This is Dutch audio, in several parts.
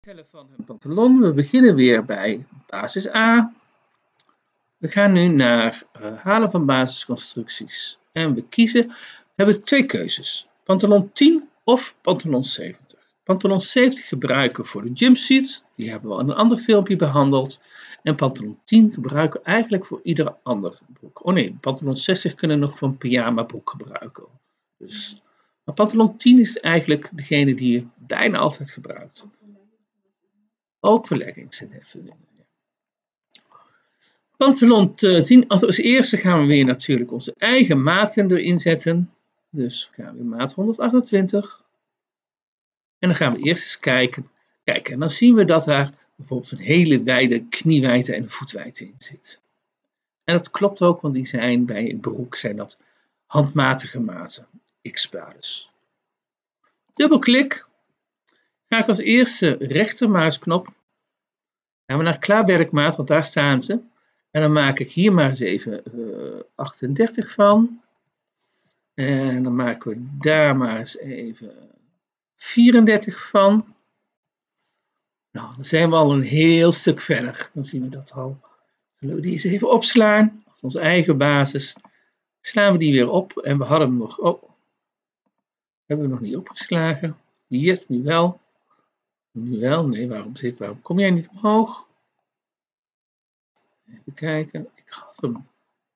Tellen van een pantalon. We beginnen weer bij basis A. We gaan nu naar halen van basisconstructies. En we hebben twee keuzes. Pantalon 10 of pantalon 70. Pantalon 70 gebruiken we voor de jumpsuit. Die hebben we in een ander filmpje behandeld. En pantalon 10 gebruiken we eigenlijk voor iedere andere broek. Oh nee, pantalon 60 kunnen we nog voor een pyjama broek gebruiken. Dus, maar pantalon 10 is eigenlijk degene die je bijna altijd gebruikt. Ook voor leggings en dat soort dingen. Pantalon 10, als eerste gaan we weer natuurlijk onze eigen maten erin zetten. Dus we gaan weer maat 128. En dan gaan we eerst eens kijken. Kijk, en dan zien we dat daar bijvoorbeeld een hele wijde kniewijdte en voetwijdte in zit. En dat klopt ook, want die zijn bij een broek zijn dat handmatige maten, x-basis. Dubbelklik. Ga ik als eerste rechtermuisknop. Gaan we naar klaarwerkmaat, want daar staan ze. En dan maak ik hier maar eens even 38 van. En dan maken we daar maar eens even 34 van. Nou, dan zijn we al een heel stuk verder. Dan zien we dat al. Zullen we die eens even opslaan. Als onze eigen basis. Slaan we die weer op. En we hadden hem nog. Oh, hebben we nog niet opgeslagen? Yes, nu wel. Nu wel. Nee, waarom kom jij niet omhoog? Even kijken. Ik had hem.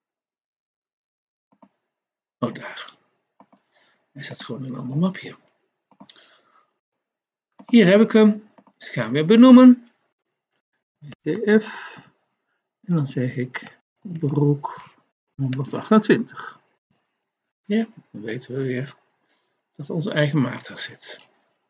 Oh, daar. Hij staat gewoon in een ander mapje. Hier heb ik hem. Dus gaan we weer benoemen. PDF. En dan zeg ik broek 128. Ja, dan weten we weer dat onze eigen maat daar zit.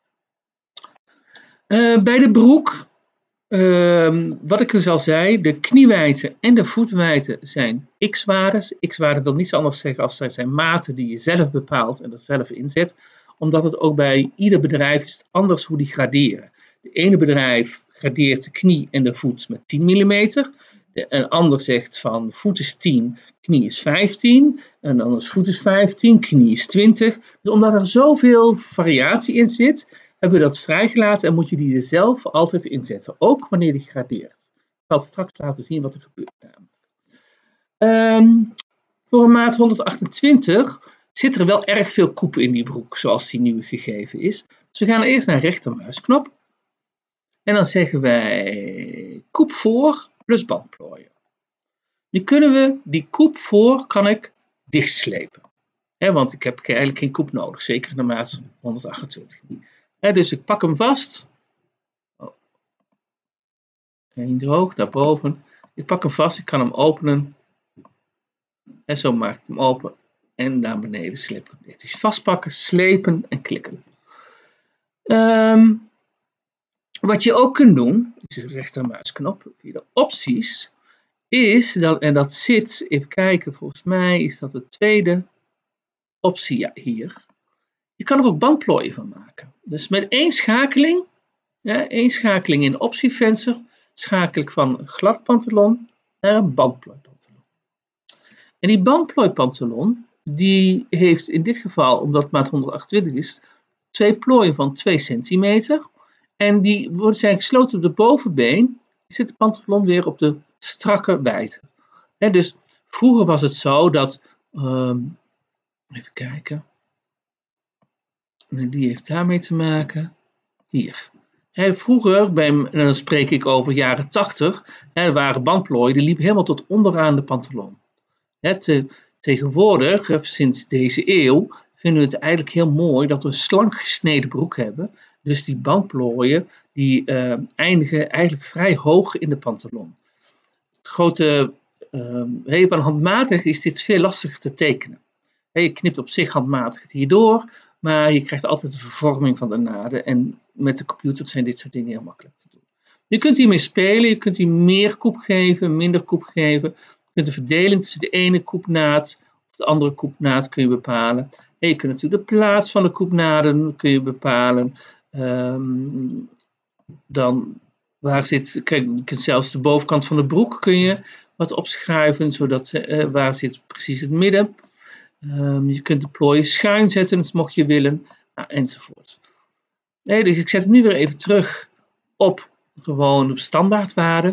Bij de broek, wat ik dus al zei, de kniewijdte en de voetwijdte zijn x-waardes. X-waarde wil niets anders zeggen als zij zijn maten die je zelf bepaalt en er zelf inzet. Omdat het ook bij ieder bedrijf is anders hoe die graderen. De ene bedrijf gradeert de knie en de voet met 10 mm. Een ander zegt van voet is 10, knie is 15. En anders voet is 15, knie is 20. Dus omdat er zoveel variatie in zit, hebben we dat vrijgelaten en moet je die er zelf altijd inzetten. Ook wanneer die gradeert. Ik zal straks laten zien wat er gebeurt namelijk. Voor een maat 128 zit er wel erg veel koep in die broek, zoals die nu gegeven is. Dus we gaan eerst naar rechtermuisknop. En dan zeggen wij koep voor plus bandplooien. Nu kunnen we die koep voor kan ik dichtslepen. Want ik heb eigenlijk geen koep nodig, zeker in de maat 128 niet. Dus ik pak hem vast. En droog naar boven. Ik pak hem vast, ik kan hem openen. En zo maak ik hem open. En naar beneden sleep ik hem dicht. Dus vastpakken, slepen en klikken. Wat je ook kunt doen, is de rechtermuisknop via de opties, is dat, en dat zit, even kijken, volgens mij is dat de tweede optie, ja, hier. Je kan er ook bandplooien van maken. Dus met één schakeling in de optievenster, schakel ik van een glad pantalon naar een bandplooipantalon. En die bandplooipantalon, die heeft in dit geval, omdat het maat 128 is, twee plooien van 2 centimeter. En die zijn gesloten op de bovenbeen. Zit de pantalon weer op de strakke wijdte. Dus vroeger was het zo dat, even kijken. Die heeft daarmee te maken. Hier. Vroeger, en dan spreek ik over jaren 80, er waren bandplooien, die liepen helemaal tot onderaan de pantalon. Tegenwoordig, sinds deze eeuw, vinden we het eigenlijk heel mooi dat we een slank gesneden broek hebben. Dus die bandplooien die eindigen eigenlijk vrij hoog in de pantalon. Het grote, van handmatig is dit veel lastiger te tekenen. Je knipt op zich handmatig het hierdoor, maar je krijgt altijd de vervorming van de naden. En met de computer zijn dit soort dingen heel makkelijk te doen. Je kunt hiermee spelen, je kunt hier meer koep geven, minder koep geven. Je kunt de verdeling tussen de ene koepnaad of de andere koepnaad kun je bepalen. En je kunt natuurlijk de plaats van de koepnaden kun je bepalen. Dan waar zit, kijk, je kunt zelfs de bovenkant van de broek kun je wat opschuiven, zodat waar zit precies het midden. Je kunt de plooien schuin zetten, mocht je willen, enzovoort. Dus ik zet het nu weer even terug op gewoon op standaardwaarde.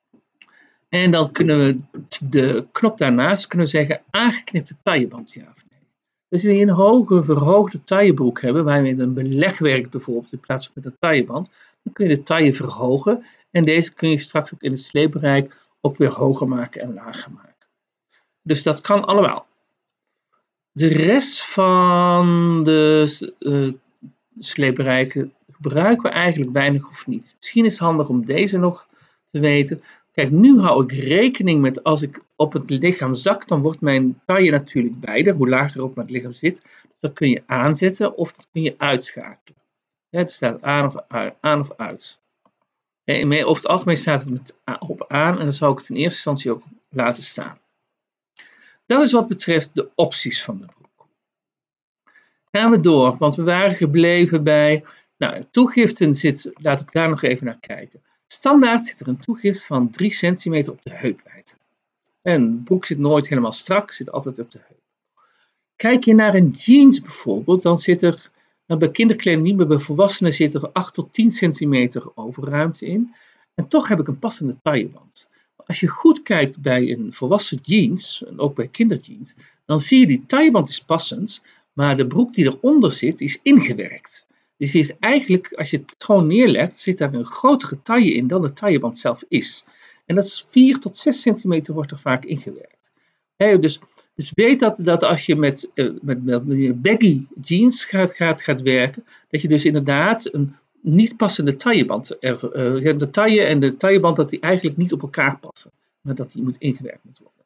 En dan kunnen we de knop daarnaast kunnen we zeggen aangeknipte tailleband, ja of nee. Dus als we een hoge verhoogde taillebroek hebben, waar je met een beleg werkt bijvoorbeeld in plaats van met een tailleband, dan kun je de taille verhogen en deze kun je straks ook in het sleepbereik ook weer hoger maken en lager maken. Dus dat kan allemaal. De rest van de sleepbereiken gebruiken we eigenlijk weinig of niet. Misschien is het handig om deze nog te weten. Kijk, nu hou ik rekening met als ik op het lichaam zak, dan wordt mijn taille natuurlijk wijder, hoe lager op het lichaam zit. Dus dat kun je aanzetten of dat kun je uitschakelen. Het staat aan of uit. Over het algemeen staat het op aan en dan zou ik het in eerste instantie ook laten staan. Dat is wat betreft de opties van de broek. Gaan we door, want we waren gebleven bij toegiften laat ik daar nog even naar kijken. Standaard zit er een toegift van 3 centimeter op de heupwijdte. En de broek zit nooit helemaal strak, zit altijd op de heup. Kijk je naar een jeans bijvoorbeeld, dan zit er bij kinderkleding niet, maar bij volwassenen zit er 8 tot 10 centimeter overruimte in. En toch heb ik een passende tailleband. Als je goed kijkt bij een volwassen jeans, en ook bij kinderjeans, dan zie je die tailleband is passend, maar de broek die eronder zit is ingewerkt. Dus die is eigenlijk, als je het patroon neerlegt, zit daar een grotere taille in dan de tailleband zelf is. En dat is 4 tot 6 centimeter wordt er vaak ingewerkt. Dus weet dat als je met baggy jeans gaat werken, dat je dus inderdaad een niet passende tailleband, de taille en de tailleband, dat die eigenlijk niet op elkaar passen, maar dat die moet ingewerkt moeten worden.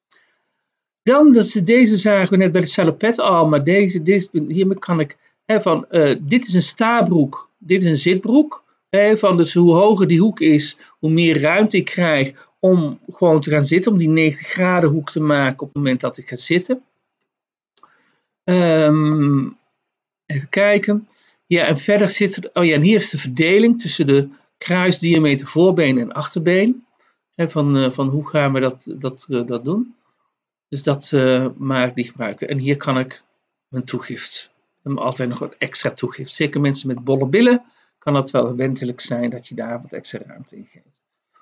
Dan, deze zagen we net bij de salopet al, maar hiermee kan ik, dit is een staabroek, dit is een zitbroek, dus hoe hoger die hoek is, hoe meer ruimte ik krijg om gewoon te gaan zitten, om die 90 graden hoek te maken op het moment dat ik ga zitten. Even kijken. Ja, en verder zit er, en hier is de verdeling tussen de kruisdiameter voorbeen en achterbeen. Van hoe gaan we dat doen. Dus dat mag ik niet gebruiken. En hier kan ik mijn toegift. Altijd nog wat extra toegift. Zeker mensen met bolle billen kan het wel wenselijk zijn dat je daar wat extra ruimte in geeft.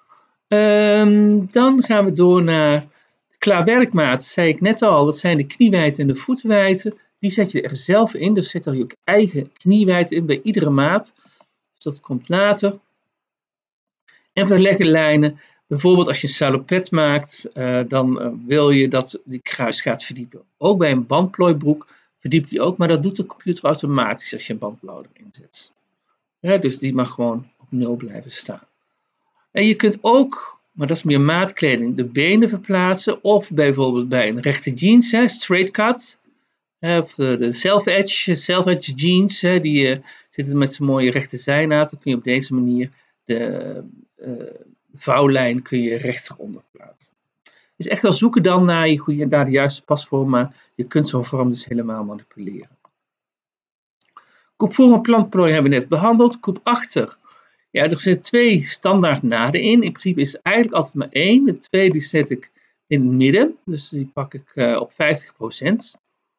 Dan gaan we door naar de klaarwerkmaat. Zei ik net al, dat zijn de kniewijdte en de voetwijdte. Die zet je er zelf in, dus zet er je eigen kniewijdte in bij iedere maat. Dus dat komt later. En verleggen lijnen. Bijvoorbeeld als je een salopet maakt, dan wil je dat die kruis gaat verdiepen. Ook bij een bandplooibroek verdiept die ook, maar dat doet de computer automatisch als je een bandplooier inzet. Dus die mag gewoon op 0 blijven staan. En je kunt ook, maar dat is meer maatkleding, de benen verplaatsen. Of bijvoorbeeld bij een rechte jeans, straight cut. Of de self-edge jeans, die zitten met zo'n mooie rechte zijnaad. Dan kun je op deze manier de vouwlijn kun je rechter onder plaatsen. Dus echt wel zoeken dan naar de juiste pasvorm, maar je kunt zo'n vorm dus helemaal manipuleren. Koep voor en plantplooi hebben we net behandeld. Koep achter. Ja, er zitten 2 standaard naden in. In principe is er eigenlijk altijd maar 1. De 2 die zet ik in het midden. Dus die pak ik op 50%.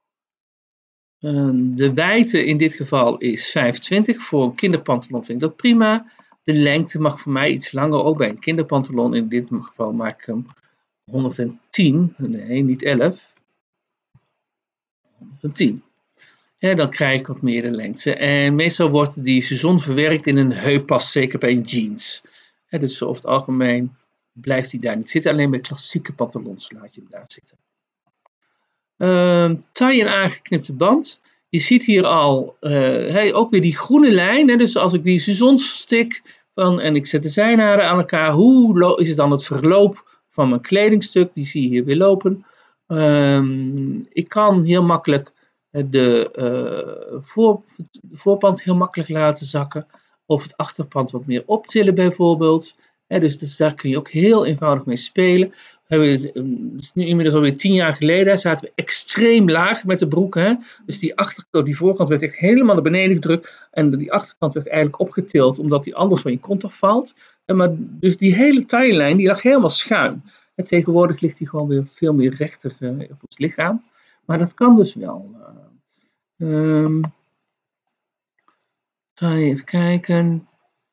De wijdte in dit geval is 25. Voor een kinderpantalon vind ik dat prima. De lengte mag voor mij iets langer. Ook bij een kinderpantalon. In dit geval maak ik hem 110. Nee, niet 11. 110. Ja, dan krijg ik wat meer de lengte. En meestal wordt die seizoen verwerkt in een heuppas, zeker bij een jeans. Dus over het algemeen blijft die daar niet zitten. Alleen bij klassieke pantalons laat je hem daar zitten. Taille en aangeknipte band. Je ziet hier al ook weer die groene lijn. Dus als ik die seizoenstik en ik zet de zijnaden aan elkaar, hoe is het dan het verloop van mijn kledingstuk? Die zie je hier weer lopen. Ik kan heel makkelijk de voorpand heel makkelijk laten zakken. Of het achterpand wat meer optillen bijvoorbeeld. Dus daar kun je ook heel eenvoudig mee spelen. Het is nu inmiddels alweer 10 jaar geleden. Zaten we extreem laag met de broek. Dus die voorkant werd echt helemaal naar beneden gedrukt. En die achterkant werd eigenlijk opgetild. Omdat die anders van je kont afvalt. Dus die hele taillijn die lag helemaal schuin. En tegenwoordig ligt die gewoon weer veel meer rechter op ons lichaam. Maar dat kan dus wel. Ga even kijken.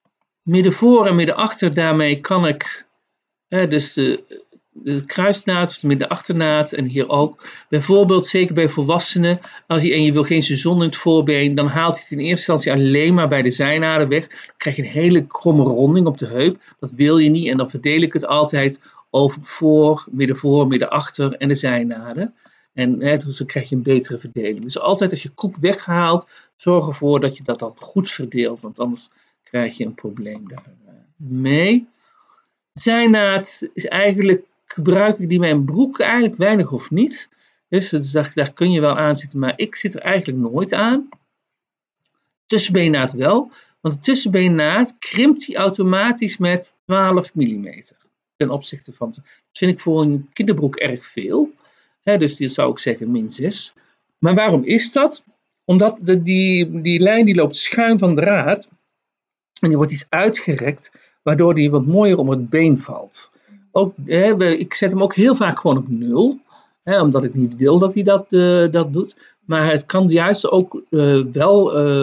midden voor en midden achter, daarmee kan ik dus de kruisnaad of de middenachternaad en hier ook. Bijvoorbeeld, zeker bij volwassenen, en je wil geen seizoen in het voorbeen, dan haalt hij het in eerste instantie alleen maar bij de zijnaden weg. Dan krijg je een hele kromme ronding op de heup. Dat wil je niet en dan verdeel ik het altijd over voor, midden achter en de zijnaden. En dus dan krijg je een betere verdeling. Dus altijd als je koek weghaalt, zorg ervoor dat je dat dan goed verdeelt, want anders krijg je een probleem daarmee. Zijnaad is eigenlijk, gebruik ik die mijn broek eigenlijk weinig of niet. Dus daar kun je wel aan zitten, maar ik zit er eigenlijk nooit aan. Tussenbeennaad wel, want de tussenbeennaad krimpt die automatisch met 12 mm. Ten opzichte van, dat vind ik voor een kinderbroek erg veel. Dus die zou ik zeggen min 6. Maar waarom is dat? Omdat die lijn die loopt schuin van de draad en die wordt iets uitgerekt, waardoor die wat mooier om het been valt. Ook, ik zet hem ook heel vaak gewoon op 0, omdat ik niet wil dat hij dat doet. Maar het kan juist ook wel,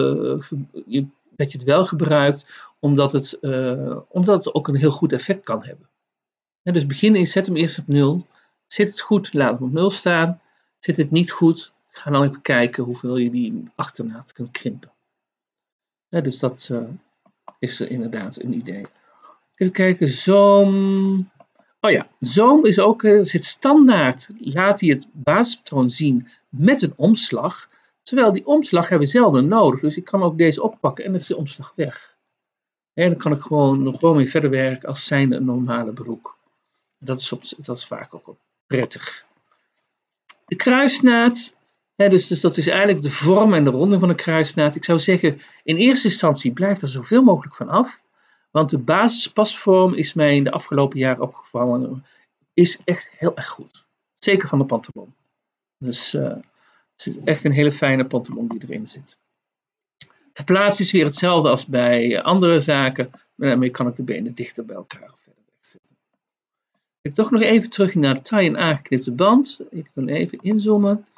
dat je het wel gebruikt, omdat het ook een heel goed effect kan hebben. Dus zet hem eerst op 0. Zit het goed, laat hem op 0 staan. Zit het niet goed, ga dan even kijken hoeveel je die achternaad kunt krimpen. Dus dat is inderdaad een idee. Even kijken, zoom. Oh ja, zoom is ook, zit standaard, laat hij het basispatroon zien met een omslag. Terwijl die omslag hebben we zelden nodig. Dus ik kan ook deze oppakken en dan is de omslag weg. En dan kan ik gewoon mee verder werken als zijnde een normale broek. Dat is vaak ook prettig. De kruisnaad. Dus dat is eigenlijk de vorm en de ronding van de kruisnaad. Ik zou zeggen, in eerste instantie blijf er zoveel mogelijk van af. Want de basispasvorm is mij in de afgelopen jaren opgevallen. Is echt heel erg goed. Zeker van de pantalon. Dus het is echt een hele fijne pantalon die erin zit. De plaats is weer hetzelfde als bij andere zaken. Maar daarmee kan ik de benen dichter bij elkaar verder wegzetten. Ik toch nog even terug naar de taille en aangeknipte band. Ik wil even inzoomen.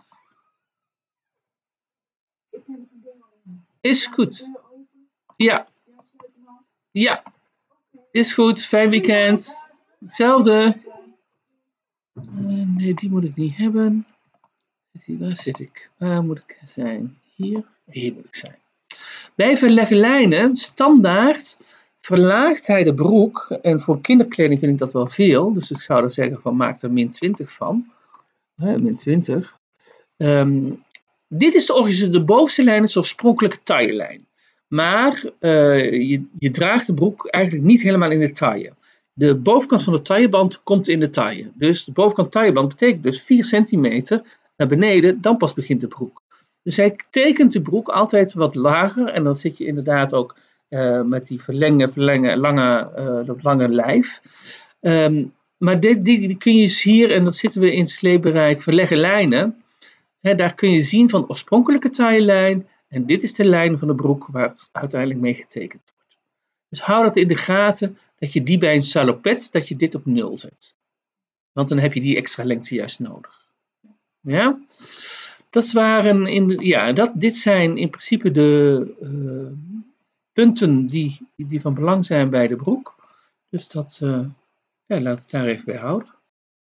Is goed. Ja. Ja. Is goed. Fijn weekend. Hetzelfde. Nee, die moet ik niet hebben. Waar zit ik? Waar moet ik zijn? Hier. Hier moet ik zijn. Bij verleggen lijnen, standaard, verlaagt hij de broek. En voor kinderkleding vind ik dat wel veel. Dus ik zou er zeggen van maak er min 20 van. Min 20. Dit is de bovenste lijn, is de oorspronkelijke taillijn. Maar je draagt de broek eigenlijk niet helemaal in de taille. De bovenkant van de tailleband komt in de taille. Dus de bovenkant tailleband betekent dus 4 centimeter naar beneden, dan pas begint de broek. Dus hij tekent de broek altijd wat lager en dan zit je inderdaad ook met die lange lijf. Maar die kun je dus hier, en dat zitten we in het sleepbereik verleggen lijnen. Daar kun je zien van de oorspronkelijke taillijn. En dit is de lijn van de broek waar uiteindelijk mee getekend wordt. Dus hou dat in de gaten, dat je die bij een salopet, dat je dit op 0 zet. Want dan heb je die extra lengte juist nodig. Ja? Dit zijn in principe de punten die van belang zijn bij de broek. Dus laat het daar even bij houden.